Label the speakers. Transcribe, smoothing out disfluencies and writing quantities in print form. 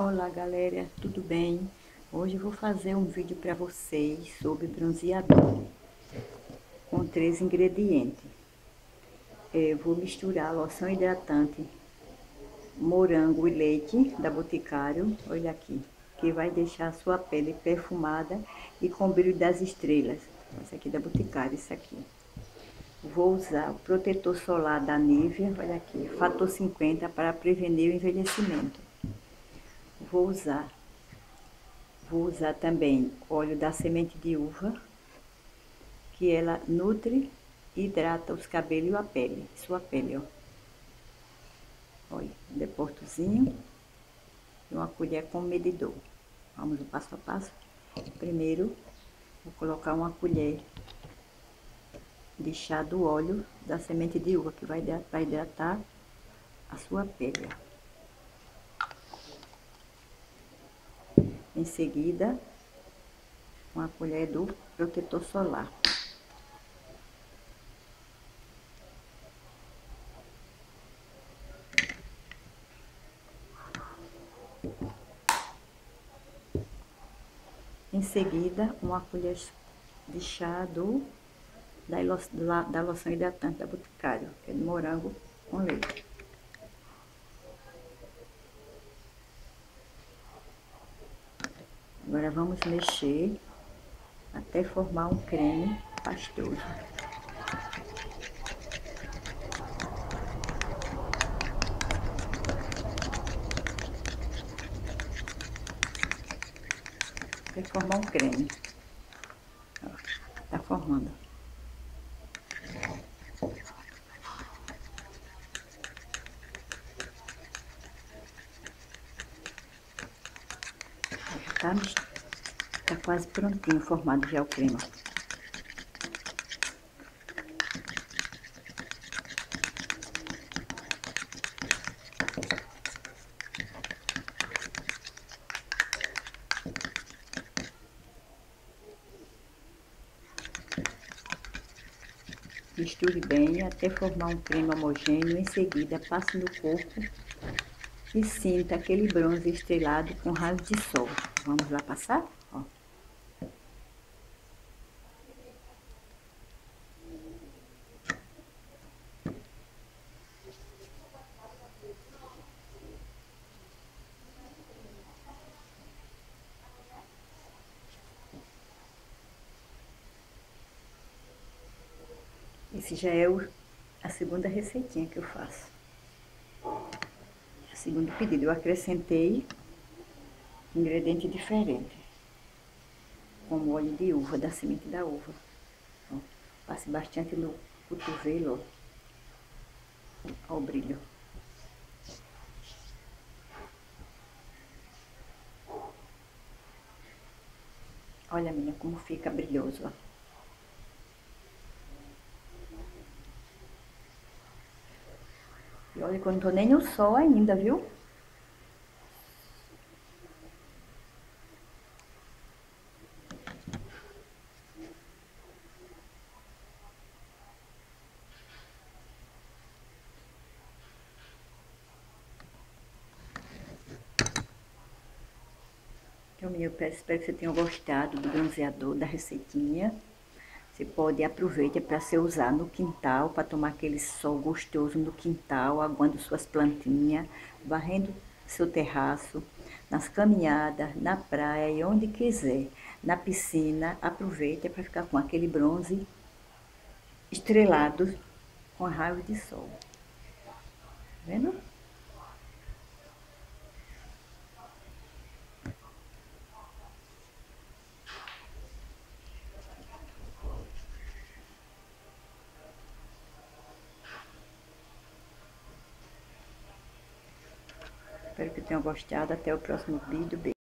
Speaker 1: Olá galera, tudo bem? Hoje eu vou fazer um vídeo para vocês sobre bronzeador com 3 ingredientes. Eu vou misturar loção hidratante, morango e leite da Boticário, olha aqui, que vai deixar a sua pele perfumada e com brilho das estrelas. Esse aqui da Boticário, esse aqui. Vou usar o protetor solar da Nivea, olha aqui, fator 50 para prevenir o envelhecimento. Vou usar também óleo da semente de uva, que ela nutre e hidrata os cabelos e a pele, sua pele, ó. Olha, um deportozinho e uma colher com medidor. Vamos no passo a passo. Primeiro, vou colocar uma colher de chá do óleo da semente de uva, que vai hidratar a sua pele. Em seguida, uma colher do protetor solar. Em seguida, uma colher de chá da loção hidratante da Boticário, que é de morango com leite. Agora vamos mexer até formar um creme pastoso. Até formar um creme. Ó, tá formando. Tá quase prontinho, formado já o creme. Misture bem até formar um creme homogêneo. Em seguida, passe no corpo e sinta aquele bronze estrelado com raios de sol. Vamos lá passar? Ó. Esse já é a segunda receitinha que eu faço. O segundo pedido, eu acrescentei ingrediente diferente, como óleo de uva, da semente da uva. Ó, passe bastante no cotovelo, ó, o brilho. Olha, menina, como fica brilhoso, ó. E olha que eu não tô nem no sol ainda, viu? Então, menino, eu espero que você tenha gostado do bronzeador, da receitinha. Você pode aproveitar para você usar no quintal, para tomar aquele sol gostoso no quintal, aguando suas plantinhas, varrendo seu terraço, nas caminhadas, na praia e onde quiser. Na piscina, aproveita para ficar com aquele bronze estrelado com raios de sol. Tá vendo? Espero que tenham gostado. Até o próximo vídeo. Beijo.